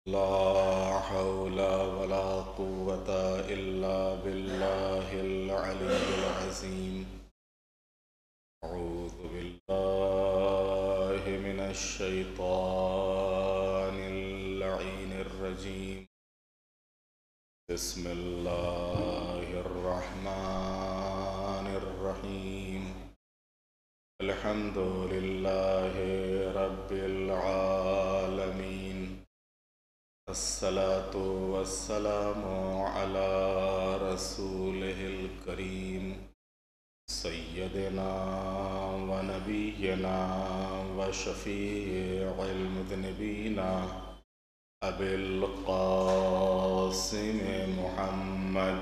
لا حول ولا قوة إلا بالله العلي العظيم. أعوذ بالله من الشيطان اللعين الرجيم. بسم الله الرحمن الرحيم. الحمد لله رب العالمين. الصلاة والسلام على رسوله الكريم سيدنا ونبينا وشفيع المذنبين أبي القاسم محمد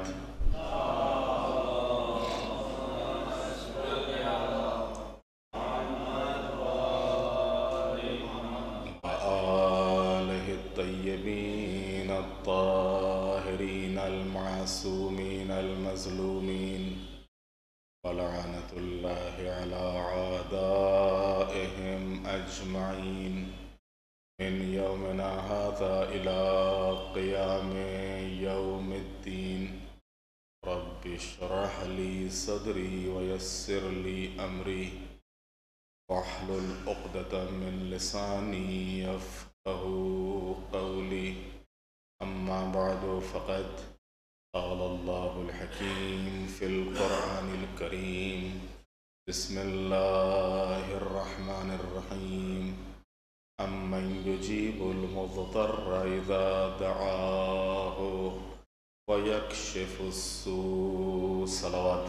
وآله الطيبين الطاهرين المعصومين المظلومين، ولعنة الله على أعدائهم أجمعين من يومنا هذا إلى قيام يوم الدين. رب اشرح لي صدري ويسر لي أمري واحلل عقدة من لساني يفقهوا قولي. أما بعد، فقد قال الله الحكيم في القرآن الكريم. بسم الله الرحمن الرحيم. أمن يجيب المضطر إذا دعاه ويكشف السوء. صلوات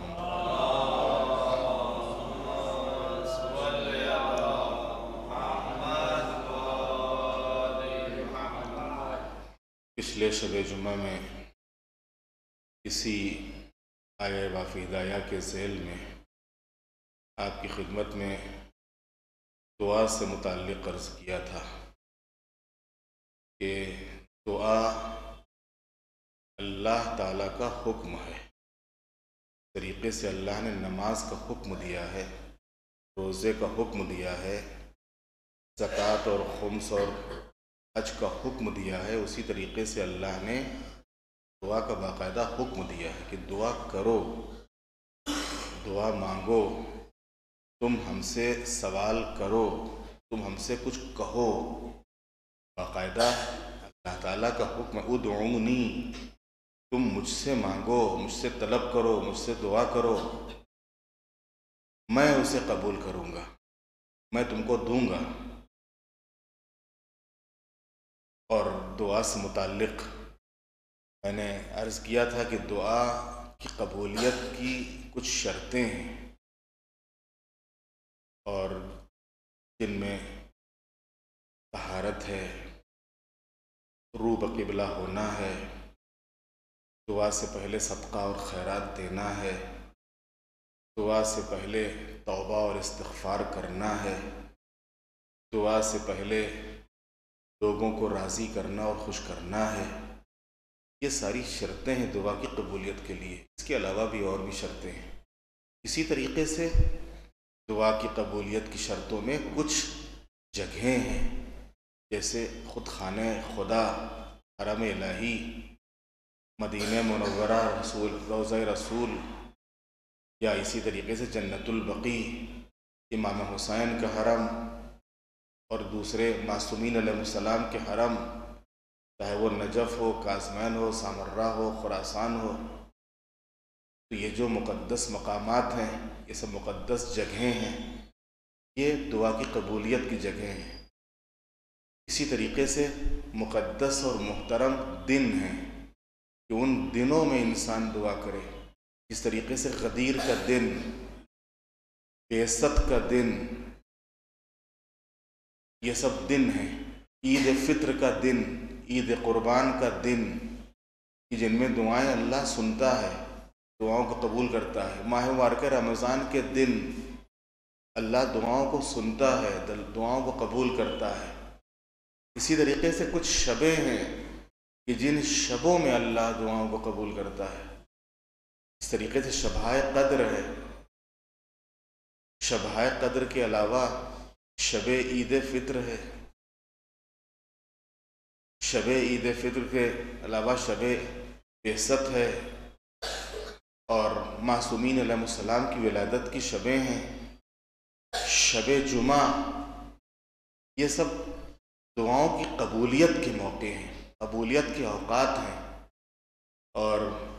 پچھلے شب جمعہ میں اسی آیہ وافی ہدایہ کے ذیل میں آپ کی خدمت میں دعا سے متعلق عرض کیا تھا کہ دعا اللہ تعالیٰ کا حکم ہے. طریقے سے اللہ نے نماز کا حکم دیا ہے، روزے کا حکم دیا ہے، زکوٰۃ اور خمس اور حج کا حکم دیا ہے. اسی طریقے سے اللہ نے دعا کا باقاعدہ حکم دیا ہے کہ دعا کرو، دعا مانگو، تم ہم سے سوال کرو، تم ہم سے کچھ کہو. باقاعدہ اللہ تعالیٰ کا حکم ادعونی، تم مجھ سے مانگو، مجھ سے طلب کرو، مجھ سے دعا کرو، میں اسے قبول کروں گا، میں تم کو دوں گا. اور دعا سے متعلق میں نے عرض کیا تھا کہ دعا کی قبولیت کی کچھ شرطیں ہیں، اور جن میں طہارت ہے، رو بقبلہ ہونا ہے، دعا سے پہلے صدقہ اور خیرات دینا ہے، دعا سے پہلے توبہ اور استغفار کرنا ہے، دعا سے پہلے لوگوں کو راضی کرنا اور خوش کرنا ہے. یہ ساری شرطیں ہیں دعا کی قبولیت کے لیے. اس کے علاوہ بھی اور بھی شرطیں ہیں. اسی طریقے سے دعا کی قبولیت کی شرطوں میں کچھ جگہیں ہیں، جیسے خود خانہ خدا، حرم الہی، مدینہ منورہ، روضہ رسول، یا اسی طریقے سے جنت البقیع، امام حسین کا حرم، اور دوسرے معصومین علیہ السلام کے حرم، چاہے وہ نجف ہو، کاظمین ہو، سامرہ ہو، خراسان ہو. تو یہ جو مقدس مقامات ہیں، یہ سب مقدس جگہیں ہیں، یہ دعا کی قبولیت کی جگہیں ہیں. اسی طریقے سے مقدس اور محترم دن ہیں کہ ان دنوں میں انسان دعا کرے. اس طریقے سے غدیر کا دن، بعثت کا دن، یہ سب دن ہیں. عید فطر کا دن، عید قربان کا دن، کہ جن میں دعائیں اللہ سنتا ہے، دعاؤں کو قبول کرتا ہے. ماہ مبارک رمضان کے دن اللہ دعاؤں کو سنتا ہے، دعاؤں کو قبول کرتا ہے. اسی طریقے سے کچھ شبیں ہیں کہ جن شبوں میں اللہ دعاؤں کو قبول کرتا ہے. اس طریقے سے شبائے قدر ہے. شبائے قدر کے علاوہ شب عید فطر ہے، شب عید فطر کے علاوہ شب بعثت ہے اور معصومین علیہ السلام کی ولادت کی شبیں ہیں، شب جمعہ، یہ سب دعاؤں کی قبولیت کے موقع ہیں، قبولیت کے اوقات ہیں۔ اور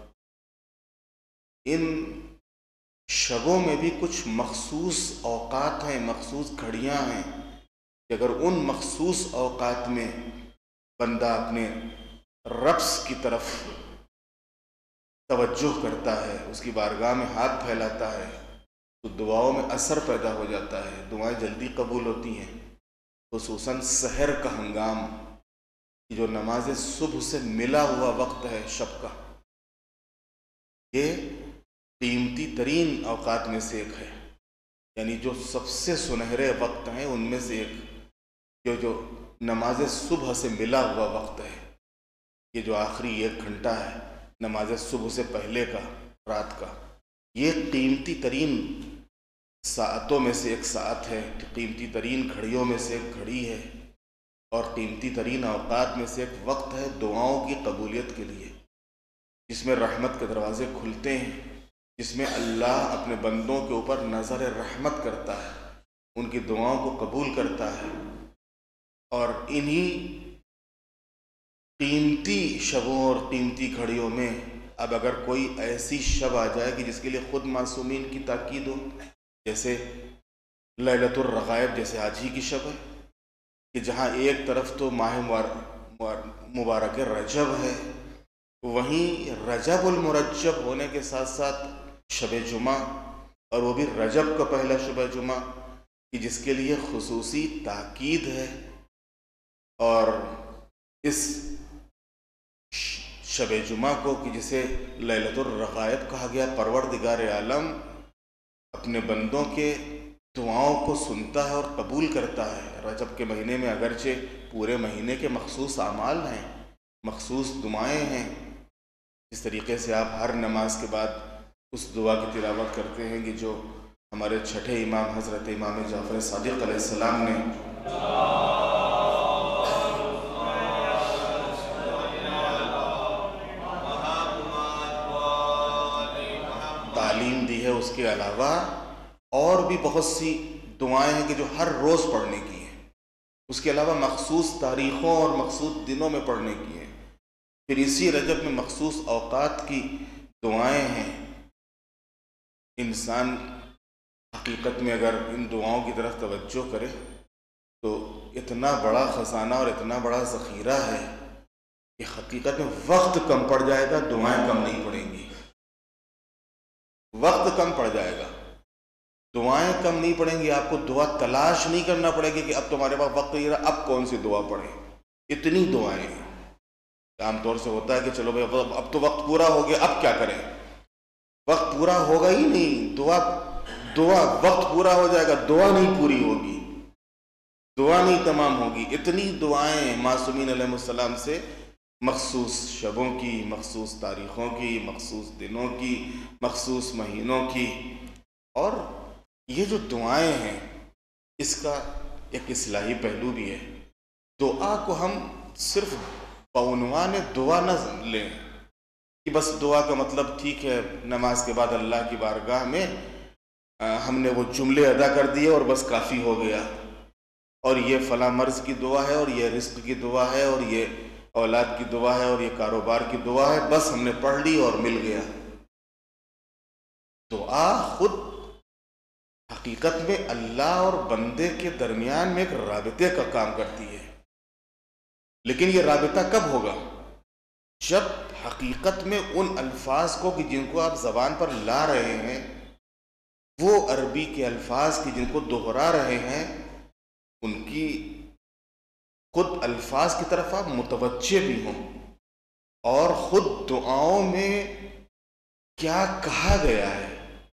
ان شبوں میں بھی کچھ مخصوص اوقات ہیں، مخصوص گھڑیاں ہیں کہ اگر ان مخصوص اوقات میں بندہ اپنے رب کی طرف توجہ کرتا ہے، اس کی بارگاہ میں ہاتھ پھیلاتا ہے، تو دعاؤں میں اثر پیدا ہو جاتا ہے، دعائیں جلدی قبول ہوتی ہیں۔ خصوصاً سحر کا ہنگام، جو نماز صبح سے ملا ہوا وقت ہے شب کا، یہ قیمتی ترین اوقات میں سے ایک ہے، یعنی جو سب سے سنہرے وقت ہیں ان میں سے ایک جو نماز صبح سے ملا ہوا وقت ہے، یہ جو آخری 1 گھنٹہ ہے نماز صبح سے پہلے کا، رات کا، یہ قیمتی ترین ساعتوں میں سے ایک ساعت ہے، قیمتی ترین گھڑیوں میں سے ایک گھڑی ہے، اور قیمتی ترین اوقات میں سے ایک وقت ہے دعاؤں کی قبولیت کے لیے، جس میں رحمت کے دروازے کھلتے ہیں، جس میں اللہ اپنے بندوں کے اوپر نظر رحمت کرتا ہے، ان کی دعاؤں کو قبول کرتا ہے۔ اور انہی قیمتی شبوں اور قیمتی گھڑیوں میں اب اگر کوئی ایسی شب آ جائے کہ جس کے لیے خود معصومین کی تاکید ہو، جیسے لیلۃ الرغائب، جیسے آج ہی کی شب ہے، کہ جہاں ایک طرف تو ماہ مبارک رجب ہے، وہیں رجب المرجب ہونے کے ساتھ ساتھ شب جمعہ، اور وہ بھی رجب کا پہلا شب جمعہ، کہ جس کے لیے خصوصی تاکید ہے۔ اور اس شب جمعہ کو کہ جسے لیلۃ الرغائب کہا گیا، پروردگار عالم اپنے بندوں کے دعاؤں کو سنتا ہے اور قبول کرتا ہے۔ رجب کے مہینے میں اگرچہ پورے مہینے کے مخصوص اعمال ہیں، مخصوص دعائیں ہیں، اس طریقے سے آپ ہر نماز کے بعد اس دعا کی تلاوت کرتے ہیں کہ جو ہمارے چھٹے امام حضرت امام جعفر صادق علیہ السلام نے تعلیم دی ہے، اس کے علاوہ اور بھی بہت سی دعائیں ہیں کہ جو ہر روز پڑھنے کی ہیں، اس کے علاوہ مخصوص تاریخوں اور مخصوص دنوں میں پڑھنے کی ہیں، پھر اسی رجب میں مخصوص اوقات کی دعائیں ہیں۔ انسان حقیقت میں اگر ان دعاؤں کی طرف توجہ کرے تو اتنا بڑا خزانہ اور اتنا بڑا ذخیرہ ہے کہ حقیقت میں وقت کم پڑ جائے گا، دعائیں کم نہیں پڑیں گی، وقت کم پڑ جائے گا، دعائیں کم نہیں پڑیں گی، آپ کو دعا تلاش نہیں کرنا پڑے گی کہ اب تمہارے پاس وقت نہیں رہا، اب کون سی دعا پڑھیں، اتنی دعائیں ہیں۔ عام طور سے ہوتا ہے کہ چلو بھائی اب تو وقت پورا ہو گیا، اب کیا کریں، وقت پورا ہوگا ہی نہیں، دعا وقت پورا ہو جائے گا، دعا نہیں پوری ہوگی، دعا نہیں تمام ہوگی۔ اتنی دعائیں معصومین علیہ السلام سے مخصوص شبوں کی، مخصوص تاریخوں کی، مخصوص دنوں کی، مخصوص مہینوں کی۔ اور یہ جو دعائیں ہیں اس کا ایک اصلاحی پہلو بھی ہے۔ دعا کو ہم صرف بعنوان دعا نہ لیں کہ بس دعا کا مطلب ٹھیک ہے نماز کے بعد اللہ کی بارگاہ میں ہم نے وہ جملے ادا کر دیے اور بس کافی ہو گیا، اور یہ فلاں مرض کی دعا ہے، اور یہ رزق کی دعا ہے، اور یہ اولاد کی دعا ہے، اور یہ کاروبار کی دعا ہے، بس ہم نے پڑھ لی اور مل گیا۔ دعا خود حقیقت میں اللہ اور بندے کے درمیان میں ایک رابطے کا کام کرتی ہے، لیکن یہ رابطہ کب ہوگا؟ جب حقیقت میں ان الفاظ کو کہ جن کو آپ زبان پر لا رہے ہیں، وہ عربی کے الفاظ کی جن کو دہرا رہے ہیں، ان کی خود الفاظ کی طرف آپ متوجہ بھی ہوں، اور خود دعاؤں میں کیا کہا گیا ہے،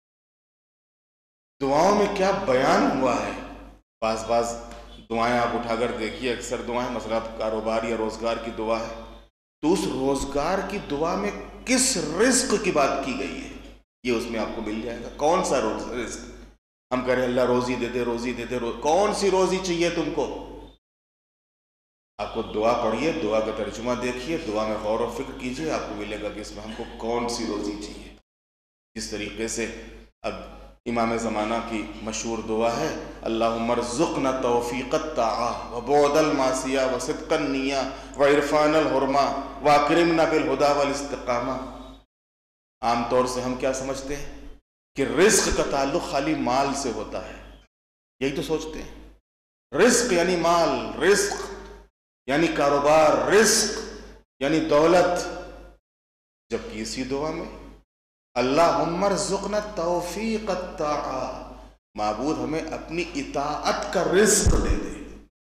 دعاؤں میں کیا بیان ہوا ہے۔ بعض دعائیں آپ اٹھا کر دیکھیے، اکثر دعائیں مثلا کاروبار یا روزگار کی دعا ہے، تو اس روزگار کی دعا میں کس رزق کی بات کی گئی ہے یہ اس میں آپ کو مل جائے گا۔ کون سا رزق؟ ہم کہہ رہے ہیں اللہ روزی دے دے، روزی دے دے، کون سی روزی چاہیے تم کو؟ آپ کو دعا پڑھیے، دعا کا ترجمہ دیکھیے، دعا میں غور و فکر کیجیے، آپ کو ملے گا کہ اس میں ہم کو کون سی روزی چاہیے۔ جس طریقے سے اب امام زمانہ کی مشہور دعا ہے، اللہم ارزقنا توفیق الطاعہ وبعد المعصیہ وصدق النیہ وعرفان الحرمہ واکرمنا بالہدی والاستقامہ۔ عام طور سے ہم کیا سمجھتے ہیں کہ رزق کا تعلق خالی مال سے ہوتا ہے، یہی تو سوچتے ہیں۔ رزق یعنی مال، رزق یعنی کاروبار، رزق یعنی دولت، جبکہ اسی دعا میں اللہم ارزقنا توفیق الطاعہ، معبود ہمیں اپنی اطاعت کا رزق دے دے،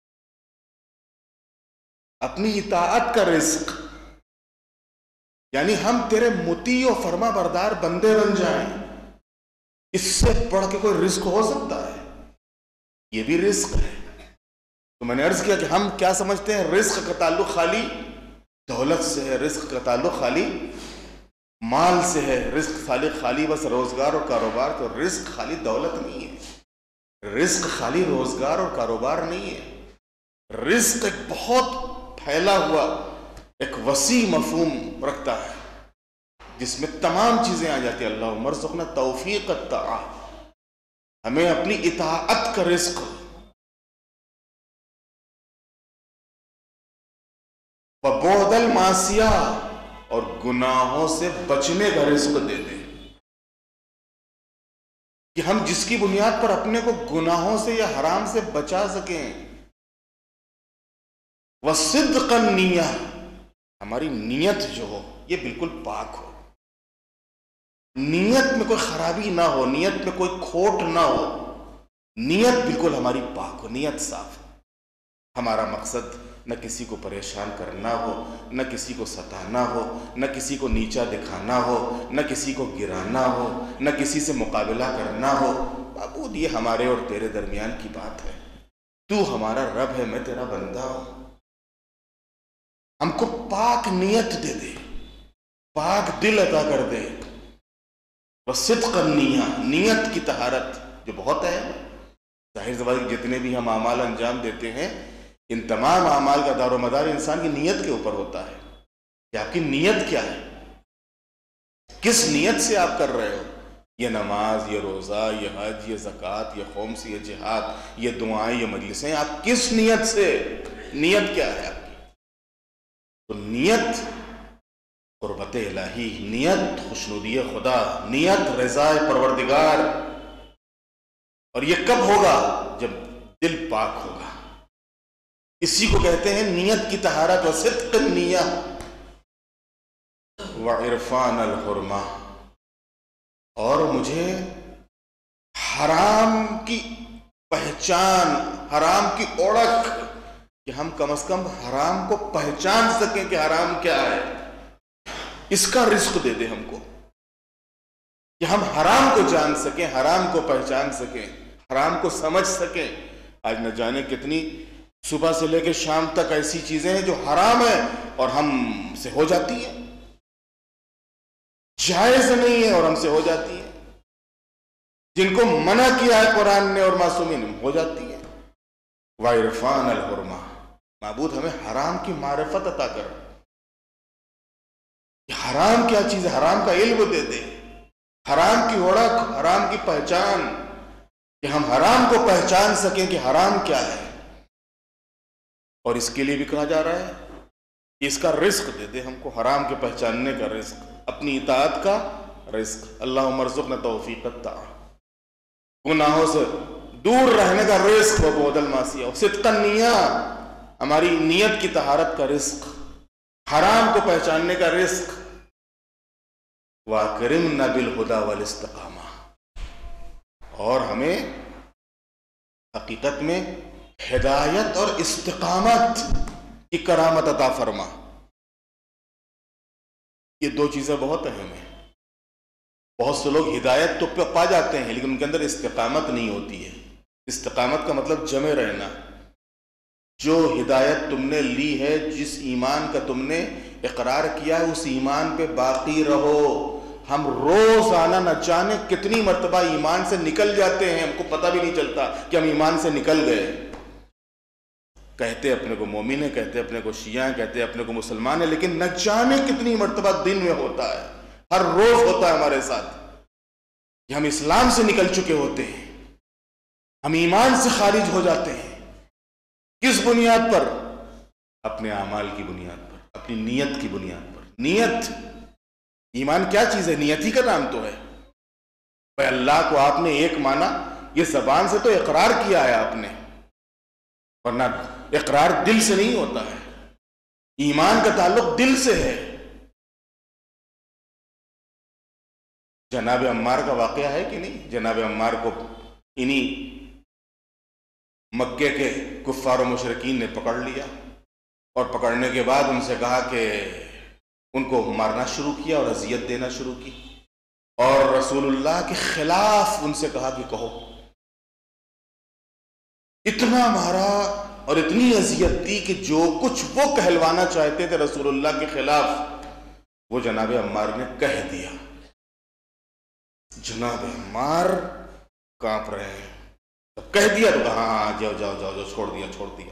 اپنی اطاعت کا رزق، یعنی ہم تیرے مطیع و فرما بردار بندے بن جائیں۔ اس سے بڑھ کے کوئی رزق ہو سکتا ہے؟ یہ بھی رزق ہے۔ تو میں نے عرض کیا کہ ہم کیا سمجھتے ہیں، رزق کا تعلق خالی دولت سے ہے، رزق کا تعلق خالی مال سے ہے، رزق خالی بس روزگار اور کاروبار۔ تو رزق خالی دولت نہیں ہے، رزق خالی روزگار اور کاروبار نہیں ہے۔ رزق ایک بہت پھیلا ہوا، ایک وسیع مفہوم رکھتا ہے، جس میں تمام چیزیں آ جاتی ہیں۔ اللہم ارزقنا توفیق الطاعہ، ہمیں اپنی اطاعت کا رزق، وبعد المعصیہ، اور گناہوں سے بچنے کا رزق دے دے، کہ ہم جس کی بنیاد پر اپنے کو گناہوں سے یا حرام سے بچا سکیں۔ وصدق النیہ، ہماری نیت جو ہو یہ بالکل پاک ہو، نیت میں کوئی خرابی نہ ہو، نیت میں کوئی کھوٹ نہ ہو، نیت بالکل ہماری پاک ہو، نیت صاف ہو۔ ہمارا مقصد نہ کسی کو پریشان کرنا ہو، نہ کسی کو ستانا ہو، نہ کسی کو نیچا دکھانا ہو، نہ کسی کو گرانا ہو، نہ کسی سے مقابلہ کرنا ہو۔ معبود یہ ہمارے اور تیرے درمیان کی بات ہے، تو ہمارا رب ہے، میں تیرا بندہ ہوں، ہم کو پاک نیت دے دے، پاک دل عطا کر دے۔ وصدق النیہ، نیت کی طہارت جو بہت اہم ہے۔ ظاہر سی بات ہے جتنے بھی ہم اعمال انجام دیتے ہیں، ان تمام اعمال کا دار و مدار انسان کی نیت کے اوپر ہوتا ہے کہ آپ کی نیت کیا ہے، کس نیت سے آپ کر رہے ہو۔ یہ نماز، یہ روزہ، یہ حج، یہ زکوٰۃ، یہ خمس، یہ جہاد، یہ دعائیں، یہ مجلسیں، آپ کس نیت سے، نیت کیا ہے آپ کی؟ تو نیت قربت الہی، نیت خوشنودی خدا، نیت رضا پروردگار۔ اور یہ کب ہوگا؟ جب دل پاک ہوگا۔ اسی کو کہتے ہیں نیت کی طہارت، وصدق النیہ وعرفان الحرمہ۔ اور مجھے حرام کی پہچان، حرام کی اوڑک، کہ ہم کم از کم حرام کو پہچان سکیں کہ حرام کیا ہے، اس کا رزق دے دے ہم کو، کہ ہم حرام کو جان سکیں، حرام کو پہچان سکیں، حرام کو سمجھ سکیں۔ آج نہ جانے کتنی صبح سے لے کے شام تک ایسی چیزیں ہیں جو حرام ہیں اور ہم سے ہو جاتی ہیں، جائز نہیں ہے اور ہم سے ہو جاتی ہیں، جن کو منع کیا ہے قرآن نے اور معصومین نے ہو جاتی ہیں۔ وعرفان الحرمہ، معبود ہمیں حرام کی معرفت عطا کر، حرام کیا چیز ہے، حرام کا علم دے دے، حرام کی اوڑک، حرام کی پہچان، کہ ہم حرام کو پہچان سکیں کہ حرام کیا ہے۔ اور اس کے لیے بھی کہا جا رہا ہے کہ اس کا رزق دے دے ہم کو، حرام کے پہچاننے کا رزق، اپنی اطاعت کا رزق۔ اللہم ارزقنا توفیق الطاعہ، گناہوں سے دور رہنے کا رزق، وبعد المعصیہ، وصدق النیہ، ہماری نیت کی طہارت کا رزق، حرام کو پہچاننے کا رزق، واکرمنا بالہدی والاستقامہ، اور ہمیں حقیقت میں ہدایت اور استقامت کی کرامت عطا فرما۔ یہ دو چیزیں بہت اہم ہیں۔ بہت سے لوگ ہدایت تو پا جاتے ہیں لیکن ان کے اندر استقامت نہیں ہوتی ہے۔ استقامت کا مطلب جمے رہنا۔ جو ہدایت تم نے لی ہے، جس ایمان کا تم نے اقرار کیا ہے، اس ایمان پہ باقی رہو۔ ہم روزانہ نہ جانے کتنی مرتبہ ایمان سے نکل جاتے ہیں، ہم کو پتہ بھی نہیں چلتا کہ ہم ایمان سے نکل گئے۔ کہتے اپنے کو مومن ہیں، کہتے اپنے کو شیعہ ہیں، کہتے اپنے کو مسلمان ہیں، لیکن نہ جانے کتنی مرتبہ دن میں ہوتا ہے، ہر روز ہوتا ہے ہمارے ساتھ کہ ہم اسلام سے نکل چکے ہوتے ہیں، ہم ایمان سے خارج ہو جاتے ہیں۔ کس بنیاد پر؟ اپنے اعمال کی بنیاد پر، اپنی نیت کی بنیاد پر۔ نیت، ایمان کیا چیز ہے؟ نیت ہی کا نام تو ہے۔ بھائی اللہ کو آپ نے ایک مانا، یہ زبان سے تو اقرار کیا ہے آپ نے، ورنہ اقرار دل سے نہیں ہوتا ہے، ایمان کا تعلق دل سے ہے۔ جناب عمار کا واقعہ ہے کہ نہیں؟ جناب عمار کو انہی مکے کے کفار و مشرکین نے پکڑ لیا، اور پکڑنے کے بعد ان سے کہا کہ ان کو مارنا شروع کیا اور اذیت دینا شروع کی، اور رسول اللہ کے خلاف ان سے کہا کہ کہو۔ اتنا مارا اور اتنی اذیت دی کہ جو کچھ وہ کہلوانا چاہتے تھے رسول اللہ کے خلاف، وہ جناب عمار نے کہہ دیا۔ جناب عمار کانپ رہے ہیں، کہہ دیا تو کہا ہاں جاؤ جاؤ جاؤ جاؤ، چھوڑ دیا چھوڑ دیا۔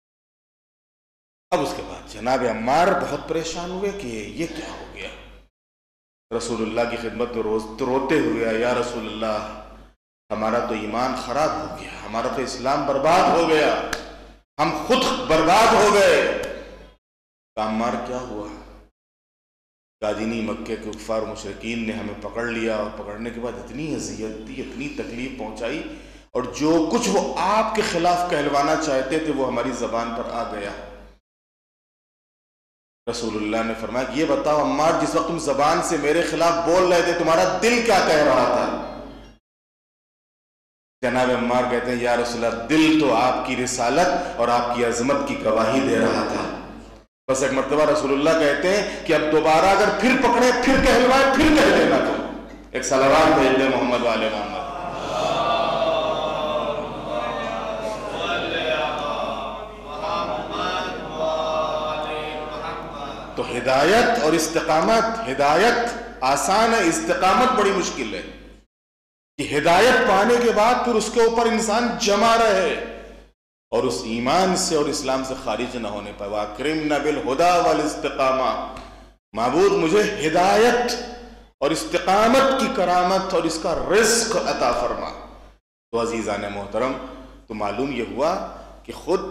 اب اس کے بعد جناب عمار بہت پریشان ہوئے کہ یہ کیا ہو گیا۔ رسول اللہ کی خدمت میں روتے ہوئے، یا رسول اللہ ہمارا تو ایمان خراب ہو گیا، ہمارا تو اسلام برباد ہو گیا، ہم خود برباد ہو گئے۔ عمار کیا ہوا؟ قادینی مکے کے کفار مشرکین نے ہمیں پکڑ لیا، اور پکڑنے کے بعد اتنی اذیت دی، اتنی تکلیف پہنچائی، اور جو کچھ وہ آپ کے خلاف کہلوانا چاہتے تھے وہ ہماری زبان پر آ گیا۔ رسول اللہ نے فرمایا کہ یہ بتاؤ عمار، جس وقت تم زبان سے میرے خلاف بول رہے تھے تمہارا دل کیا کہہ رہا تھا؟ جناب عمار کہتے ہیں یا رسول اللہ، دل تو آپ کی رسالت اور آپ کی عظمت کی گواہی دے رہا تھا۔ بس ایک مرتبہ رسول اللہ کہتے ہیں کہ اب دوبارہ اگر پھر پکڑے، پھر کہلوائے، پھر کہہ دینا تم۔ ایک صلوات بھیج دیں محمد والے محمد۔ تو ہدایت اور استقامت، ہدایت آسان ہے، استقامت بڑی مشکل ہے کہ ہدایت پانے کے بعد پھر اس کے اوپر انسان جمع رہے اور اس ایمان سے اور اسلام سے خارج نہ ہونے پائے۔ وَأَكْرِمْنَا بِالْهُدَى وَالْإِسْتِقَامَةِ، معبود مجھے ہدایت اور استقامت کی کرامت اور اس کا رزق عطا فرما۔ تو عزیزان محترم، تو معلوم یہ ہوا کہ خود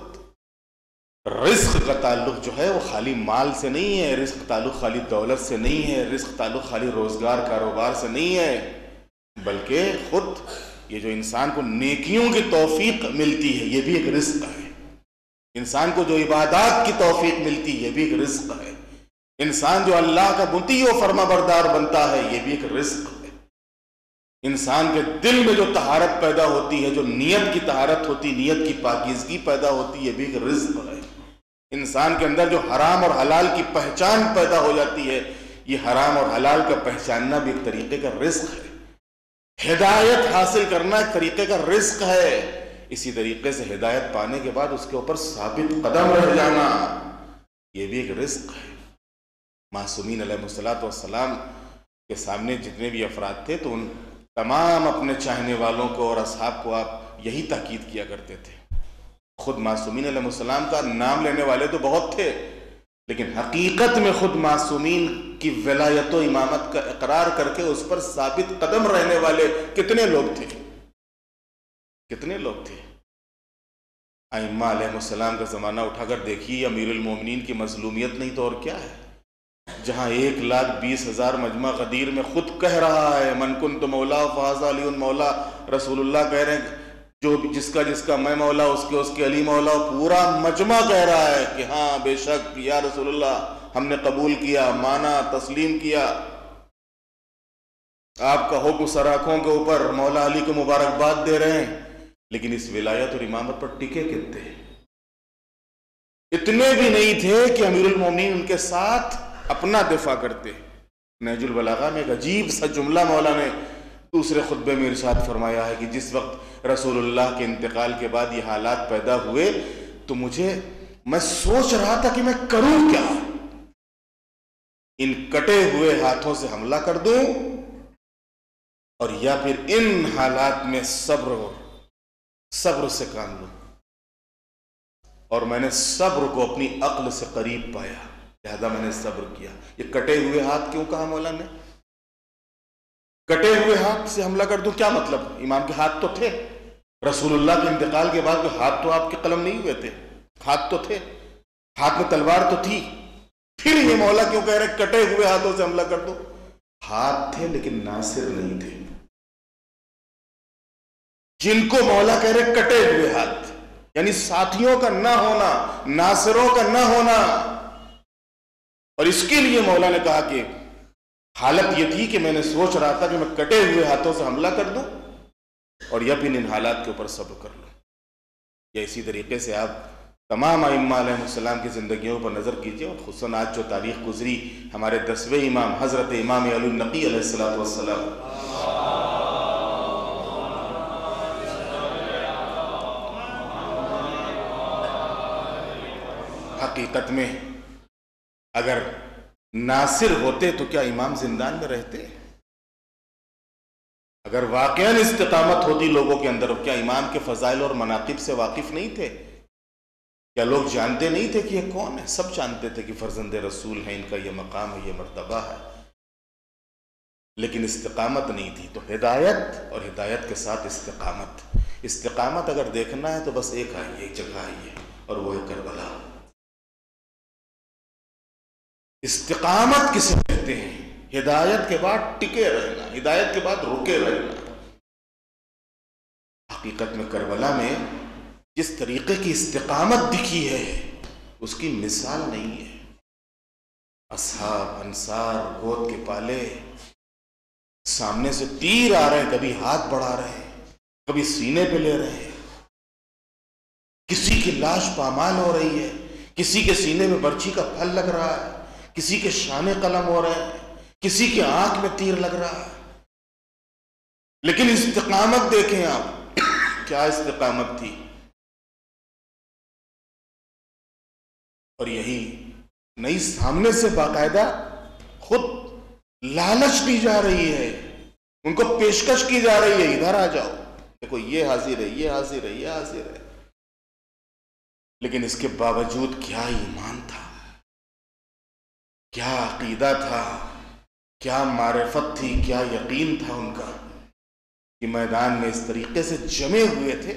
رزق کا تعلق جو ہے وہ خالی مال سے نہیں ہے، رزق تعلق خالی دولت سے نہیں ہے، رزق تعلق خالی روزگار کاروبار سے نہیں ہے، بلکہ خود یہ جو انسان کو نیکیوں کی توفیق ملتی ہے یہ بھی ایک رزق ہے۔ انسان کو جو عبادات کی توفیق ملتی ہے یہ بھی ایک رزق ہے۔ انسان جو اللہ کا مطیع و فرما بردار بنتا ہے یہ بھی ایک رزق ہے۔ انسان کے دل میں جو طہارت پیدا ہوتی ہے، جو نیت کی طہارت ہوتی، نیت کی پاکیزگی پیدا ہوتی ہے، یہ بھی ایک رزق ہے۔ انسان کے اندر جو حرام اور حلال کی پہچان پیدا ہو جاتی ہے، یہ حرام اور حلال کا پہچاننا بھی ایک طریقے کا رزق ہے۔ ہدایت حاصل کرنا ایک طریقے کا رزق ہے۔ اسی طریقے سے ہدایت پانے کے بعد اس کے اوپر ثابت قدم رہ جانا یہ بھی ایک رزق ہے۔ معصومین علیہ السلام کے سامنے جتنے بھی افراد تھے تو ان تمام اپنے چاہنے والوں کو اور اصحاب کو آپ یہی تاکید کیا کرتے تھے۔ خود معصومین علیہ السلام کا نام لینے والے تو بہت تھے، لیکن حقیقت میں خود معصومین کی ولایت و امامت کا اقرار کر کے اس پر ثابت قدم رہنے والے کتنے لوگ تھے، کتنے لوگ تھے۔ ائمہ علیہ السلام کا زمانہ اٹھا کر دیکھیے، امیر المومنین کی مظلومیت نہیں تو اور کیا ہے، جہاں 1,20,000 مجمع غدیر میں خود کہہ رہا ہے من کنت مولا فہذا علی مولا، رسول اللہ کہہ رہے ہیں جو جس کا میں مولا اس کے علی مولا، پورا مجمع کہہ رہا ہے کہ ہاں بے شک یا رسول اللہ ہم نے قبول کیا، مانا، تسلیم کیا، آپ کا حکم سر آنکھوں کے اوپر، مولا علی کو مبارکباد دے رہے ہیں، لیکن اس ولایت اور امامت پر ٹکے کتنے؟ اتنے بھی نہیں تھے کہ امیر المومنین ان کے ساتھ اپنا دفاع کرتے۔ نہج البلاغہ میں ایک عجیب سا جملہ مولا نے دوسرے خطبے میں ارشاد فرمایا ہے کہ جس وقت رسول اللہ کے انتقال کے بعد یہ حالات پیدا ہوئے تو میں سوچ رہا تھا کہ میں کروں کیا، ان کٹے ہوئے ہاتھوں سے حملہ کر دوں اور یا پھر ان حالات میں صبر سے کام لوں۔ اور میں نے صبر کو اپنی عقل سے قریب پایا، لہذا میں نے صبر کیا۔ یہ کٹے ہوئے ہاتھ کیوں کہا مولا نے؟ کٹے ہوئے ہاتھ سے حملہ کر دوں، کیا مطلب؟ امام کے ہاتھ تو تھے، رسول اللہ کے انتقال کے بعد ہاتھ تو آپ کے قلم نہیں ہوئے تھے، ہاتھ تو تھے، ہاتھ میں تلوار تو تھی، پھر یہ مولا کیوں کہہ رہے کٹے ہوئے ہاتھوں سے حملہ کر دو؟ ہاتھ تھے لیکن ناصر نہیں تھے۔ جن کو مولا کہہ رہے کٹے ہوئے ہاتھ، یعنی ساتھیوں کا نہ ہونا، ناصروں کا نہ ہونا، اور اس کے لیے مولا نے کہا کہ حالت یہ تھی کہ میں نے سوچ رہا تھا کہ میں کٹے ہوئے ہاتھوں سے حملہ کر دوں اور یا پھر ان حالات کے اوپر صبر کر لوں۔ یا اسی طریقے سے آپ تمام ائمہ علیہ السلام کی زندگیوں پر نظر کیجئے، اور خصوصاً آج جو تاریخ گزری ہمارے 10ویں امام حضرت امام علی النقی علیہ السلام، حقیقت میں اگر ناصر ہوتے تو کیا امام زندان میں رہتے؟ اگر واقعاً استقامت ہوتی لوگوں کے اندر، کیا امام کے فضائل اور مناقب سے واقف نہیں تھے؟ کیا لوگ جانتے نہیں تھے کہ یہ کون ہے؟ سب جانتے تھے کہ فرزند رسول ہیں، ان کا یہ مقام ہے، یہ مرتبہ ہے، لیکن استقامت نہیں تھی۔ تو ہدایت اور ہدایت کے ساتھ استقامت اگر دیکھنا ہے تو بس ایک جگہ آئی ہے، اور وہ ہے کربلا۔ استقامت کسے کہتے ہیں؟ ہدایت کے بعد ٹکے رہنا، ہدایت کے بعد رکے رہنا۔ حقیقت میں کربلا میں جس طریقے کی استقامت دکھی ہے اس کی مثال نہیں ہے۔ اصحاب انصار گود کے پالے، سامنے سے تیر آ رہے ہیں، کبھی ہاتھ بڑھا رہے ہیں، کبھی سینے پہ لے رہے ہیں، کسی کی لاش پامال ہو رہی ہے، کسی کے سینے میں برچھی کا پھل لگ رہا ہے، کسی کے شانے قلم ہو رہے ہیں، کسی کے آنکھ میں تیر لگ رہا ہے، لیکن استقامت دیکھیں آپ، کیا استقامت تھی۔ اور یہی نہیں، سامنے سے باقاعدہ خود لالچ دی جا رہی ہے، ان کو پیشکش کی جا رہی ہے، ادھر آ جاؤ، دیکھو یہ حاضر ہے، یہ حاضر ہے، یہ حاضر ہے۔ لیکن اس کے باوجود کیا ایمان تھا، کیا عقیدہ تھا، کیا معرفت تھی، کیا یقین تھا ان کا، کہ میدان میں اس طریقے سے جمے ہوئے تھے،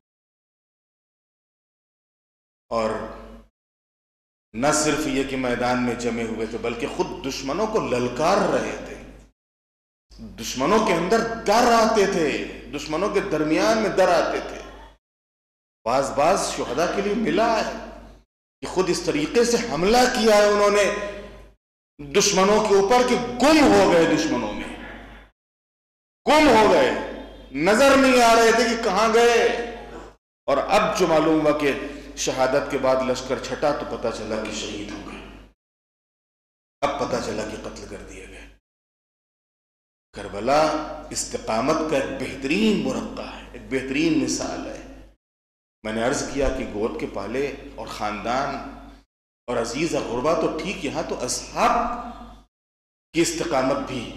اور نہ صرف یہ کہ میدان میں جمے ہوئے تھے بلکہ خود دشمنوں کو للکار رہے تھے، دشمنوں کے اندر ڈر آتے تھے، دشمنوں کے درمیان میں ڈر آتے تھے۔ بعض شہداء کے لیے ملا ہے کہ خود اس طریقے سے حملہ کیا ہے انہوں نے دشمنوں کے اوپر کہ گم ہو گئے، دشمنوں میں گم ہو گئے، نظر نہیں آ رہے تھے کہ کہاں گئے۔ اور اب جو معلوم ہوا کہ شہادت کے بعد لشکر چھٹا تو پتہ چلا کہ شہید ہو گئے، اب پتہ چلا کہ قتل کر دیے گئے۔ کربلا استقامت کا ایک بہترین مرقع ہے، ایک بہترین مثال ہے۔ میں نے عرض کیا کہ گود کے پالے اور خاندان اور عزیز غربا تو ٹھیک، یہاں تو اصحاب کی استقامت بھی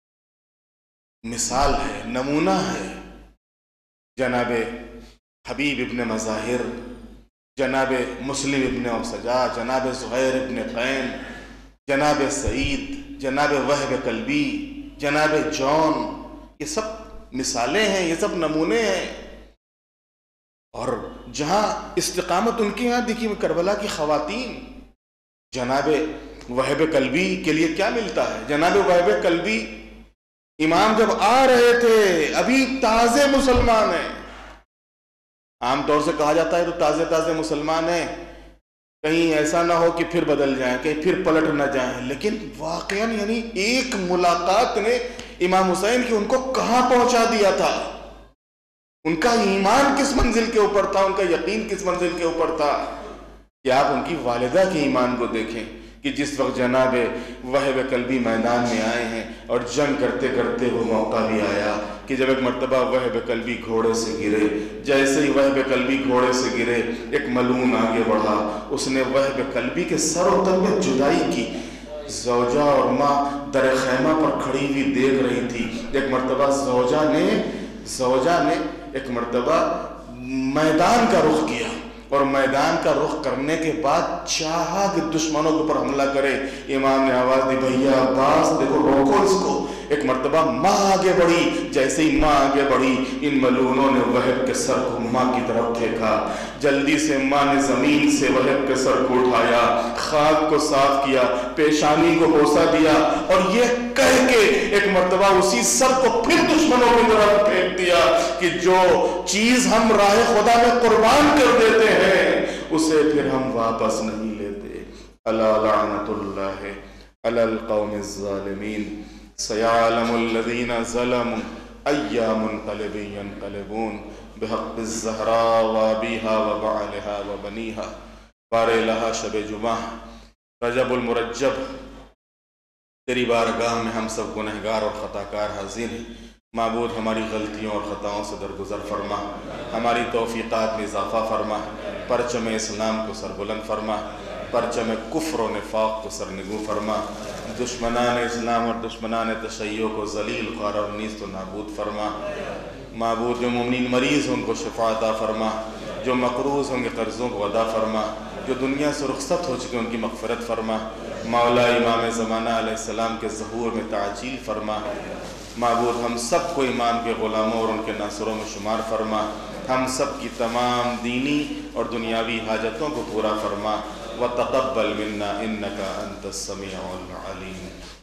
مثال ہے، نمونہ ہے۔ جناب حبیب ابن مظاہر، جناب مسلم ابن اوسجا، جناب زہیر ابن قین، جناب سعید، جناب وہب کلبی، جناب جون، یہ سب مثالیں ہیں، یہ سب نمونے ہیں۔ اور جہاں استقامت ان کے یہاں دکھی، کربلا کی خواتین، جناب وہب کلبی کے لیے کیا ملتا ہے؟ جناب وہب کلبی امام جب آ رہے تھے، ابھی تازے مسلمان ہیں، عام طور سے کہا جاتا ہے تو تازے مسلمان ہیں، کہیں ایسا نہ ہو کہ پھر بدل جائیں، کہیں پھر پلٹ نہ جائیں، لیکن واقعاً یعنی ایک ملاقات نے امام حسین کی ان کو کہاں پہنچا دیا تھا۔ ان کا ایمان کس منزل کے اوپر تھا، ان کا یقین کس منزل کے اوپر تھا، کہ آپ ان کی والدہ کے ایمان کو دیکھیں کہ جس وقت جناب وہب کلبی میدان میں آئے ہیں اور جنگ کرتے کرتے وہ موقع بھی آیا کہ جب ایک مرتبہ وہب کلبی گھوڑے سے گرے، جیسے ہی وہب کلبی گھوڑے سے گرے ایک ملعون آگے بڑھا، اس نے وہب کلبی کے سر و تن میں جدائی کی۔ زوجہ اور ماں در خیمہ پر کھڑی ہوئی دیکھ رہی تھی۔ ایک مرتبہ زوجہ نے ایک مرتبہ میدان کا رخ کیا اور میدان کا رخ کرنے کے بعد چاہا کہ دشمنوں کے اوپر حملہ کرے، امام نے آواز دی بھیا عباس دیکھو روکو اس کو۔ ایک مرتبہ ماں آگے بڑھی، جیسے ہی ماں آگے بڑھی ان ملعونوں نے وہب کے سر کو ماں کی طرف پھینکا، جلدی سے ماں نے زمین سے وہب کے سر کو اٹھایا، خاک کو صاف کیا، پیشانی کو بوسہ دیا اور یہ کہہ کے ایک مرتبہ اسی سر کو پھر دشمنوں کی طرف پھینک دیا کہ جو چیز ہم راہ خدا میں قربان کر دیتے ہیں اسے پھر ہم واپس نہیں لیتے۔ الا لعنت اللہ علی القوم الظالمین سیعلم الذین ظلموا ای منقلب ینقلبون بحق الزہراء وابیہا وبعلہا وبنیہا۔ بار الہا شب جمعہ رجب المرجب تیری بارگاہ میں ہم سب گنہگار اور خطاکار حاضر ہیں۔ معبود ہماری غلطیوں اور خطاؤں سے درگزر فرما، ہماری توفیقات میں اضافہ فرما، پرچم اسلام کو سربلند فرما، پرچم کفر و نفاق کو سرنگوں فرما، دشمنان اسلام اور دشمنان تشیع کو ذلیل خوار اور نیست و نابود فرما۔ معبود جو مومنین مریض ہوں ان کو شفا عطا فرما، جو مقروض ہوں گے قرضوں کو ادا فرما، جو دنیا سے رخصت ہو چکے ان کی مغفرت فرما۔ مولا امام زمانہ علیہ السلام کے ظہور میں تعجیل فرما۔ معبود ہم سب کو امام کے غلاموں اور ان کے ناصروں میں شمار فرما، ہم سب کی تمام دینی اور دنیاوی حاجتوں کو پورا فرما۔ وتقبل منا انک انت السمیع العلیم۔